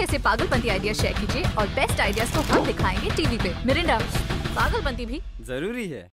जैसे पागलपंती idea share कीजिए और बेस्ट आइडियाज को हम दिखाएंगे टीवी पे। मिरिंडा, पागलपंती भी जरूरी है।